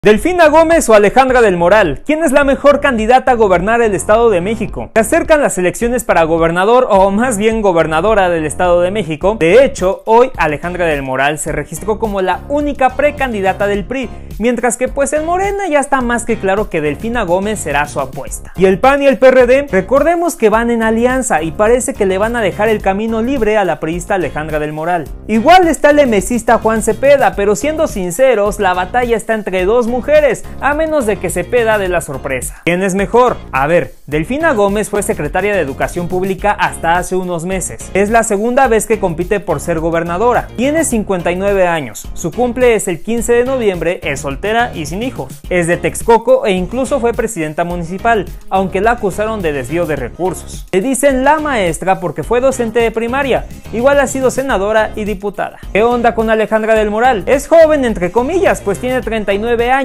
¿Delfina Gómez o Alejandra del Moral? ¿Quién es la mejor candidata a gobernar el Estado de México? Se acercan las elecciones para gobernador o más bien gobernadora del Estado de México. De hecho, hoy Alejandra del Moral se registró como la única precandidata del PRI, mientras que pues en Morena ya está más que claro que Delfina Gómez será su apuesta. Y el PAN y el PRD, recordemos que van en alianza y parece que le van a dejar el camino libre a la priista Alejandra del Moral. Igual está el mesista Juan Cepeda, pero siendo sinceros, la batalla está entre dos mujeres, a menos de que Cepeda dé la sorpresa. ¿Quién es mejor? A ver, Delfina Gómez fue secretaria de Educación Pública hasta hace unos meses. Es la segunda vez que compite por ser gobernadora. Tiene 59 años, su cumple es el 15 de noviembre, es soltera y sin hijos. Es de Texcoco e incluso fue presidenta municipal, aunque la acusaron de desvío de recursos. Le dicen la maestra porque fue docente de primaria, igual ha sido senadora y diputada. ¿Qué onda con Alejandra del Moral? Es joven entre comillas, pues tiene 39 años.